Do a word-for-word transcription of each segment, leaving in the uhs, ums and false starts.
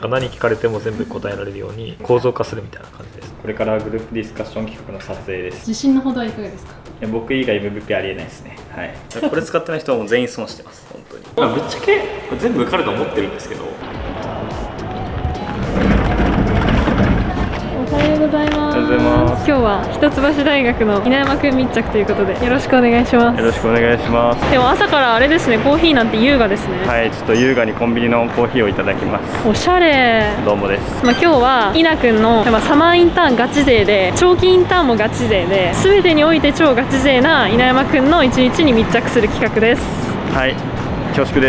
何聞かれても全部答えられるように構造化するみたいな感じです。 これからグループディスカッション企画の撮影です。 自信のほどはいかがですか？ いや僕以外 エムブイピー ありえないですね。はい。 これ使ってない人はもう全員損してます、本当に。まあ、ぶっちゃけ全部受かると思ってるんですけど。 おはようございます。 おはようございます。 今日は一橋大学の稲山くん密着ということでよろしくお願いします。 よろしくお願いします。 でも朝からあれですね、コーヒーなんて優雅ですね。 はい、ちょっと優雅にコンビニのコーヒーをいただきます。 おしゃれ。 どうもです。 まあ、今日は稲くんのまあサマーインターンガチ勢で長期インターンもガチ勢で全てにおいて超ガチ勢な稲山くんの一日に密着する企画です。 はい、恐縮です。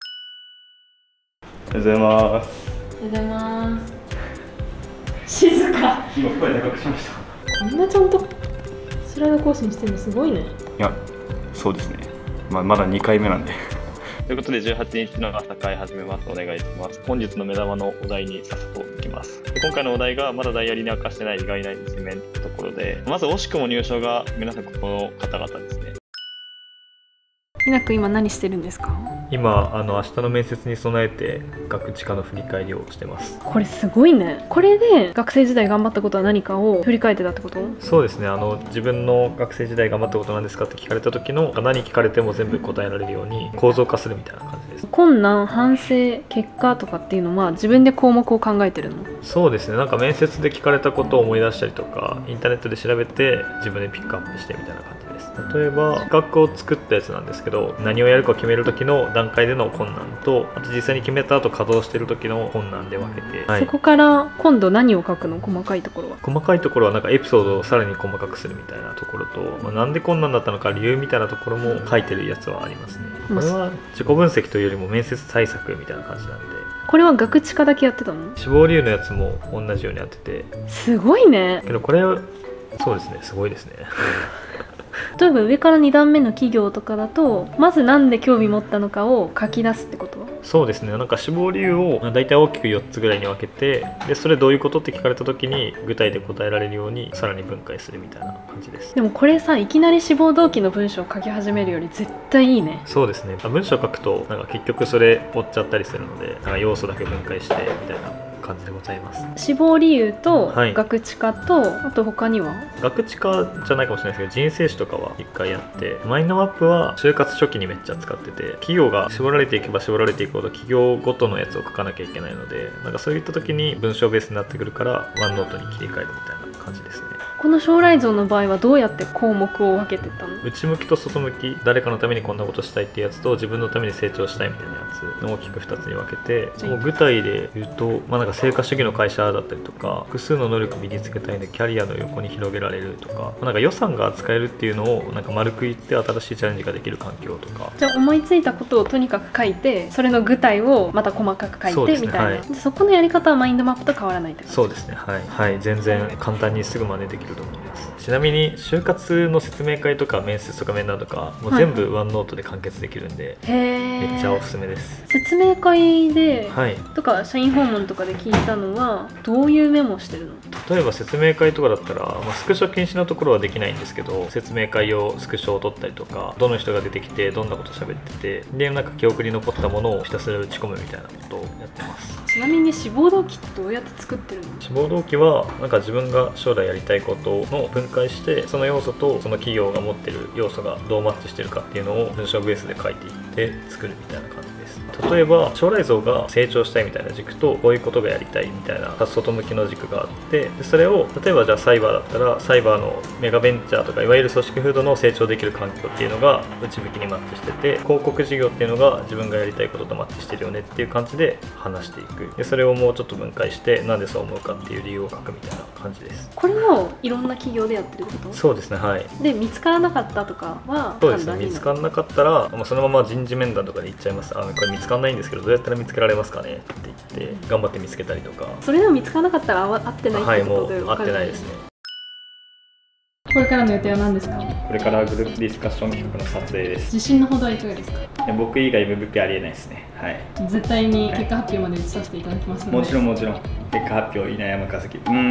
おはようございます。 おはようございます。静か。 今声高くしました。 こんなちゃんとスライド更新してるのすごいね。 いや、そうですね。まあ、まだにかいめなんで。ということでじゅうはちにちの朝会始めます。お願いします。本日の目玉のお題に早速いきます。今回のお題がまだダイアリーに明かしてない意外な一面というところで、まず惜しくも入賞が皆さんここの方々ですね。 稲くん今何してるんですか？ 今あの明日の面接に備えて学知科の振り返りをしてます。 これすごいね。これで学生時代頑張ったことは何かを振り返ってたってこと？ そうですね、あの自分の学生時代頑張ったことなんですかって聞かれた時の何聞かれても全部答えられるように構造化するみたいな感じです。 困難、反省、結果とかっていうのは自分で項目を考えてるの？ そうですね、なんか面接で聞かれたことを思い出したりとかインターネットで調べて自分でピックアップしてみたいな感じです。例えば企画を作ったやつなんですけど、何をやるか決める時の段階での困難と、あと実際に決めた後稼働してる時の困難で分けて、はい、 そこから今度何を書くの？細かいところは。 細かいところはなんかエピソードをさらに細かくするみたいなところと、まあ、なんで困難だったのか理由みたいなところも書いてるやつはありますね。これは自己分析というよりも面接対策みたいな感じなんで。 これは学知科だけやってたの？ 志望理由のやつも同じようにやってて。 すごいね。 けどこれそうですね、すごいですね。 例えば上からに段目の企業とかだとまず何で興味持ったのかを書き出すってこと？ そうですね、なんか志望理由を大体大きくよっつぐらいに分けて、でそれどういうことって聞かれた時に具体で答えられるようにさらに分解するみたいな感じです。 でもこれさ、いきなり志望動機の文章を書き始めるより絶対いいね。 そうですね、文章書くとなんか結局それ追っちゃったりするので、なんか要素だけ分解してみたいな感じでございます。 志望理由とはい、 学知科と、あと他には学知科じゃないかもしれないですけど人生史とかはいっかいやって、マインドマップは就活初期にめっちゃ使ってて、企業が絞られていけば絞られていくほど企業ごとのやつを書かなきゃいけないので、なんかそういった時に文章ベースになってくるからワンノートに切り替えるみたいな感じですね。 この将来像の場合はどうやって項目を分けてたの？ 内向きと外向き、誰かのためにこんなことしたいっていうやつと自分のために成長したいみたいなやつの大きくふたつに分けて、もう具体で言うと、まあ、なんか成果主義の会社だったりとか、複数の能力身につけたいのでキャリアの横に広げられるとか、なんか予算が扱えるっていうのをなんか丸く言って新しいチャレンジができる環境とか。 じゃあ思いついたことをとにかく書いて、それの具体をまた細かく書いてみたいな。 そ,、ねはい、じゃあそこのやり方はマインドマップと変わらないってこと？ そうですね、はい、はい、全然簡単にすぐ真似できると思います。ちなみに就活の説明会とか面接とか面談とかもう全部ワンノートで完結できるんで、はい、めっちゃおすすめです。 説明会で、 はい、 とか社員訪問とかで聞いたのはどういうメモしてるの？ 例えば説明会とかだったら、まあ、スクショ禁止のところはできないんですけど、説明会用スクショを撮ったりとか、どの人が出てきてどんなこと喋ってて、でなんか記憶に残ったものをひたすら打ち込むみたいなことをやってます。 ちなみに志望動機ってどうやって作ってるの？ 志望動機はなんか自分が将来やりたいことの分解して、その要素とその企業が持ってる要素がどうマッチしてるかっていうのを文章ベースで書いていって作るみたいな感じです。例えば将来像が成長したいみたいな軸と、こういうことがやりたいみたいな外向きの軸があって、でそれを例えばじゃあサイバーだったらサイバーのメガベンチャーとかいわゆる組織風土の成長できる環境っていうのが内向きにマッチしてて、広告事業っていうのが自分がやりたいこととマッチしてるよねっていう感じで話していく。でそれをもうちょっと分解してなんでそう思うかっていう理由を書くみたいな感じです。 これもいろんな企業でやってるってこと？ そうですね、はい。 で見つからなかったとかはそうですね、見つからなかったらもうそのまま人事面談とかで言っちゃいます。あのこれ見つからないんですけどどうやったら見つけられますかねって言って頑張って見つけたりとか。 それでも見つからなかったら合ってないってことで？ はい、もう合ってないですね。 これからの予定は何ですか？ これからグループディスカッション企画の撮影です。 自信のほどはいかがですか？ いや僕以外 エムブイピー ありえないですね。はい。 絶対に結果発表まで移させていただきますので。 もちろんもちろん。結果発表稲山和樹。うんうん。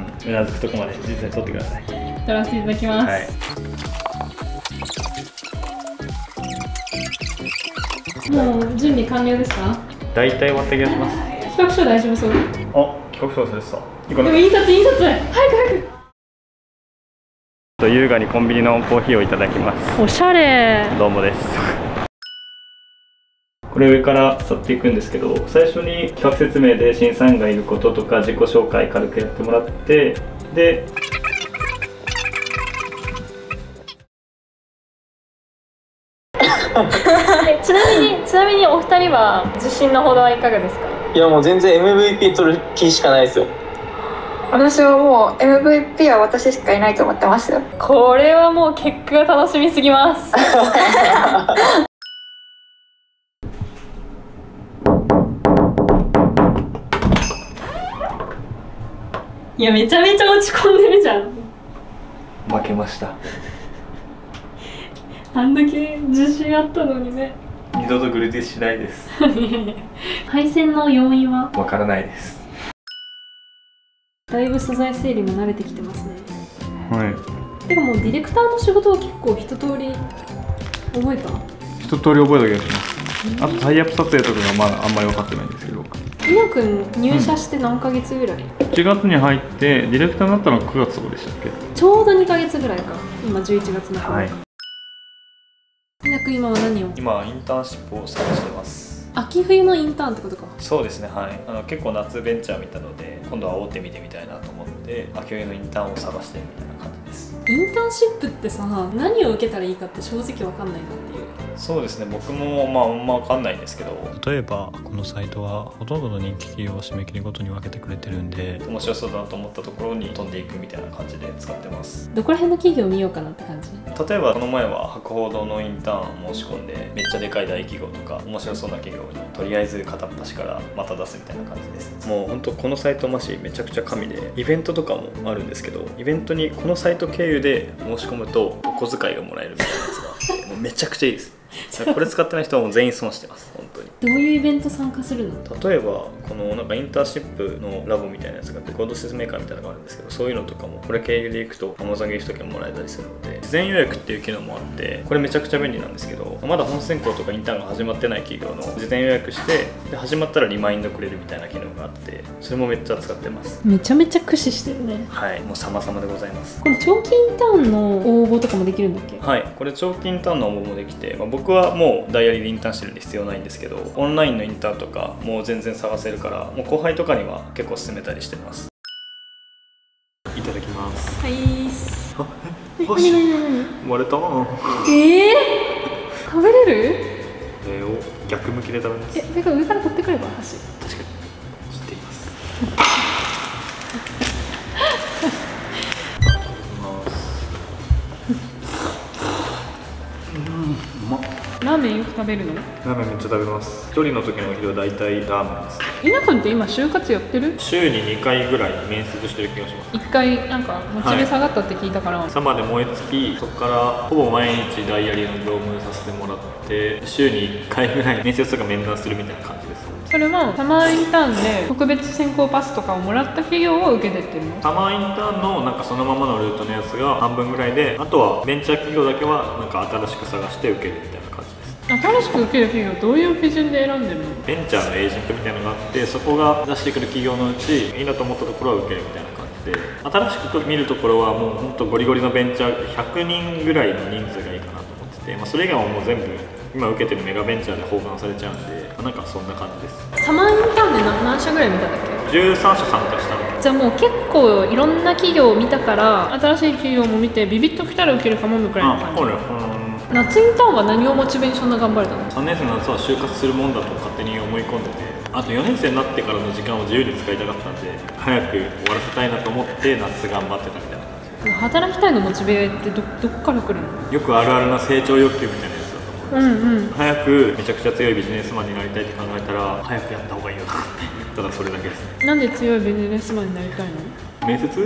うなずくとこまで実際に撮ってください。 撮らせていただきます。 はい。 もう準備完了ですか？ 大体終わった気がします。 企画書大丈夫そう。 あ、企画書忘れてた。いいかな。 でも印刷印刷早く早く。 と優雅にコンビニのコーヒーをいただきます。 おしゃれ。 どうもです。 これ上から去っていくんですけど、最初に企画説明で審査員がいることとか自己紹介軽くやってもらって、でちなみにちなみにお二人は自信のほどはいかがですか？ いやもう全然 エムブイピー 取る気しかないですよ。 私はもう エムブイピー は私しかいないと思ってますよ。 これはもう結果が楽しみすぎます。いやめちゃめちゃ落ち込んでるじゃん。 負けました。 あんだけ自信あったのにね。 二度とグルティスしないです。 敗戦の要因は？ わからないです。 だいぶ素材整理も慣れてきてますね。 はい。 てかもうディレクターの仕事は結構一通り覚えた？ 一通り覚えた気がします。あとタイアップ撮影とかがまだあんまり分かってないんですけど。 みなくん入社して何ヶ月ぐらい？ いちがつに入ってディレクターになったのがくがつとかでしたっけ？ ちょうどにかげつぐらいか。今じゅういちがつの頃。 はい。 みなくん今は何を？ 今インターンシップを探してます。 秋冬のインターンってことか。 そうですね、はい。あの結構夏ベンチャー見たので、今度は大手見てみたいなと思って秋冬のインターンを探してるみたいな感じです。 インターンシップってさ、何を受けたらいいかって正直わかんないなっていう。 そうですね、僕もまああんま分かんないんですけど、例えばこのサイトはほとんどの人気企業を締め切りごとに分けてくれてるんで、面白そうだなと思ったところに飛んでいくみたいな感じで使ってます。 どこら辺の企業を見ようかなって感じ？ 例えばこの前は博報堂のインターン申し込んで、めっちゃでかい大企業とか面白そうな企業にとりあえず片っ端からまた出すみたいな感じです。もう本当このサイトマジめちゃくちゃ神で、イベントとかもあるんですけど、イベントにこのサイト経由で申し込むとお小遣いがもらえるみたいなやつがあって、もうめちゃくちゃいいです。これ使ってない人はもう全員損してます、本当に。 どういうイベント参加するの？ 例えばこのなんかインターンシップのラボみたいなやつがあって、コード説明会みたいなのがあるんですけど、そういうのとかもこれ経由で行くと Amazon ギフト券もらえたりするので、事前予約っていう機能もあって、これめちゃくちゃ便利なんですけど、まだ本選考とかインターンが始まってない企業の事前予約して、で始まったらリマインドくれるみたいな機能があって、それもめっちゃ使ってます。 めちゃめちゃ駆使してるね。 はい、もう様々でございます。 これ長期インターンの応募とかもできるんだっけ？ はい、これ長期インターンの応募もできて、まあ、僕はもうダイヤリーでインターンしてるんで必要ないんですけど、オンラインのインターンとかもう全然探せるから、もう後輩とかには結構勧めたりしてます。いただきます。 はいーす。 あ、え、箸割れたな。 ええー、食べれる？ これを逆向きで食べます。 え、それから上から取ってくれば箸。 確かに切っています。 ラーメンよく食べるの？ ラーメンめっちゃ食べます。一人の時のお昼は大体ラーメンです。 みなくんって今就活やってる？ 週ににかいぐらい面接してる気がします。 いっかいなんかモチベ下がったって聞いたから、はい、 朝まで燃え尽き、そこからほぼ毎日ダイアリーの業務させてもらって、週にいっかいぐらい面接とか面談するみたいな感じです。 それはサマーインターンで特別選考パスとかをもらった企業を受けてってるの？ サマーインターンのなんかそのままのルートのやつが半分ぐらいで、あとはベンチャー企業だけはなんか新しく探して受けるみたいな感じです。 新しく受ける企業どういう基準で選んでるの？ ベンチャーのエージェントみたいなのがあって、そこが出してくる企業のうちいいなと思ったところは受けるみたいな感じで、新しく見るところはもうほんとゴリゴリのベンチャーひゃくにんぐらいの人数がいいかなと思ってて、まあ、それ以外はもう全部今受けてるメガベンチャーで包含されちゃうんで、まあ、なんかそんな感じです。 サマーインターンで何社ぐらい見たんだっけ？ じゅうさんしゃ参加したの。 じゃあもう結構いろんな企業を見たから、新しい企業も見てビビッときたら受けるかもみくらいの感じ。 あ、 夏インターンは何をモチベにそんな頑張れたの？ さんねん生の夏は就活するもんだと勝手に思い込んでて、あとよねん生になってからの時間を自由に使いたかったんで、早く終わらせたいなと思って夏頑張ってたみたいな感じです。 働きたいのモチベって ど, どこから来るの？ よくあるあるな成長欲求みたいなやつだと思うんですよ。うんうん、早くめちゃくちゃ強いビジネスマンになりたいって考えたら、早くやった方がいいよと思ってただそれだけですね。 なんで強いビジネスマンになりたいの？ 面接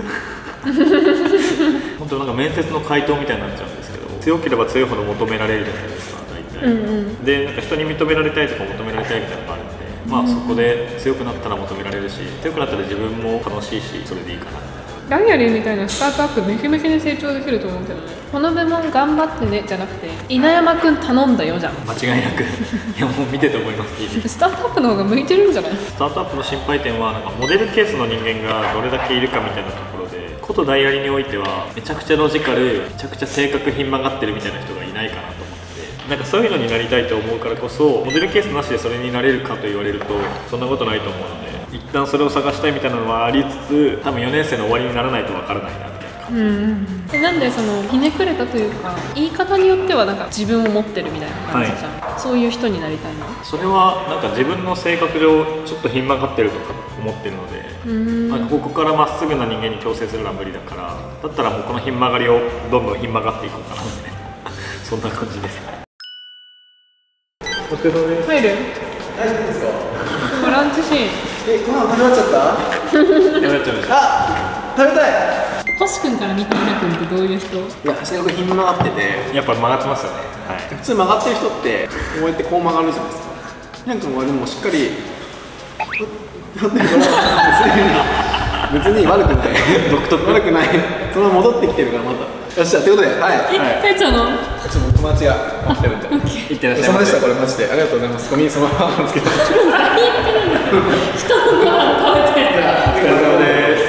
本当なんか面接の回答みたいになっちゃうんですけど、強ければ強いほど求められるじゃないですか、大体。うんうん、でなんか人に認められたいとか求められたいみたいなのがあるんで、まあそこで強くなったら求められるし、強くなったら自分も楽しいし、それでいいかなみたいな感じダイアリーみたいなスタートアップめちゃめちゃに成長できると思うけどね。この部門頑張ってねじゃなくて稲山くん頼んだよじゃん。 間違いなくいやもう見てて思います。 スタートアップの方が向いてるんじゃない？ スタートアップの心配点はなんかモデルケースの人間がどれだけいるかみたいなところで、ことダイアリにおいてはめちゃくちゃロジカル、めちゃくちゃ性格ひん曲がってるみたいな人がいないかなと思ってて、なんかそういうのになりたいと思うからこそモデルケースなしでそれになれるかと言われるとそんなことないと思うので、一旦それを探したいみたいなのはありつつ、多分よねん生の終わりにならないとわからないなみたいな。 うんうん、でなんでそのひねくれたというか言い方によってはなんか自分を持ってるみたいな感じじゃん、はい、そういう人になりたいの？ それはなんか自分の性格上ちょっとひん曲がってるとか思ってるので、うんなんかここからまっすぐな人間に強制するのは無理だから、だったらもうこのひん曲がりをどんどんひん曲がっていこうかなみたいなそんな感じですね。お疲れ様です。 入る？ 大丈夫ですか？ 今ランチシーンえ、ご飯食べ終わっちゃった？ 食べちゃいました。 あ、食べたい。 星君から見て稲君ってどういう人？ いや、性格ひん曲がってて、 やっぱ曲がってますよね。はい。 普通曲がってる人ってこうやってこう曲がるじゃないですか。ひな君はでもしっかりやってるから別に悪くない独特悪くないそのまま戻ってきてるからまた。よっしゃ、ということで、はい。 え、たいちゃんの？ ちょっと友達が待ってるんで。 いってらっしゃいませ。 お疲れ様でした。これマジでありがとうございます。ゴミそのままなんですけど。 人のご飯食べて。 お疲れ様です。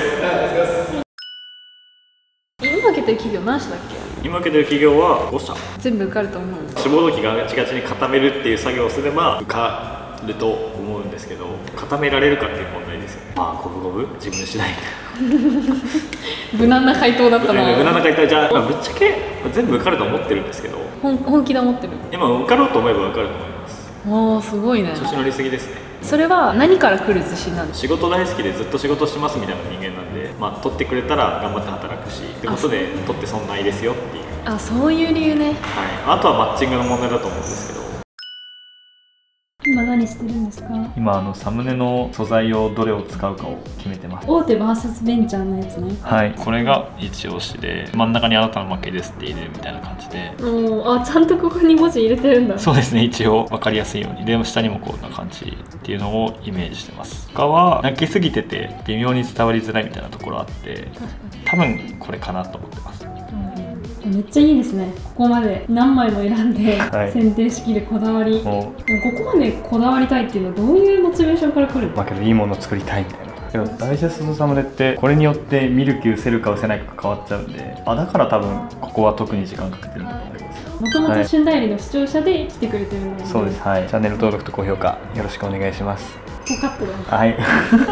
今受けてる企業何社だっけ？ 今受けてる企業はご社。 全部受かると思う。 志望動機がガチガチに固めるっていう作業をすれば受かると思うんですけど、固められるかっていう問題ですよね。まあ五分五分自分次第無難な回答だったな。 無難な回答じゃあ、まあ、ぶっちゃけ全部受かると思ってるんですけど、 本本気で思ってる。 今受かろうと思えば受かると思います。 おお、すごいね。 調子乗りすぎですね。 それは何から来る自信なんですか？ 仕事大好きでずっと仕事してますみたいな人間なんで、まあ取ってくれたら頑張って働くしってことで取って損ないですよっていう。 あ、そういう理由ね。 はい、あとはマッチングの問題だと思うんですけど。 今何してるんですか？ 今あのサムネの素材をどれを使うかを決めてます。 大手 ブイエス ベンチャーのやつね。 はい、これが一押しで、真ん中にあなたの負けですって入れるみたいな感じで。 おー、あ、ちゃんとここに文字入れてるんだ。 そうですね、一応分かりやすいように。で下にもこんな感じっていうのをイメージしてます。他は泣きすぎてて微妙に伝わりづらいみたいなところあって、多分これかなと思ってます。 めっちゃいいですね。ここまで何枚も選んで、 はい、 選定しきるこだわり。ここまでこだわりたいっていうのはどういうモチベーションから来るの？ だけどいいものを作りたいみたいな。けどダイジェストサムネってこれによって見る気失せるか失せないか変わっちゃうんで、あだから多分ここは特に時間かけてるんだと思います。 もともと旬代理の視聴者で来てくれてるんだよね。 そうです。はい。チャンネル登録と高評価よろしくお願いします。 もうカットだよ。 はい。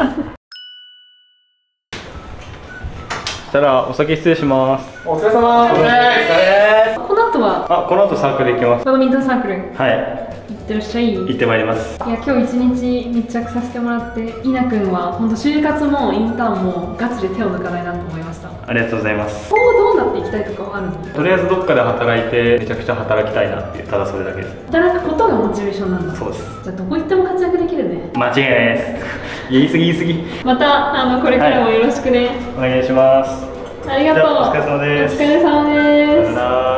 そしたらお酒失礼します。 お疲れ様です。 この後はあ、この後サークル行きます。 バドミントンサークル。 はい。 行ってらっしゃい。 行ってまいります。 いや、今日一日密着させてもらって、イナ君は本当就活もインターンもガチで手を抜かないなと思いました。 ありがとうございます。 今後どうなっていきたいとかはあるの？ とりあえずどっかで働いてめちゃくちゃ働きたいなっていう、ただそれだけです。 働くことがモチベーションなんだ。 そうです。 じゃあどこ行っても活躍できるね。 間違いないです。言い過ぎ言い過ぎ。 またあのこれからもよろしくね。 はい、お願いします。 ありがとう。 お疲れ様です。 お疲れ様です。 さよなら。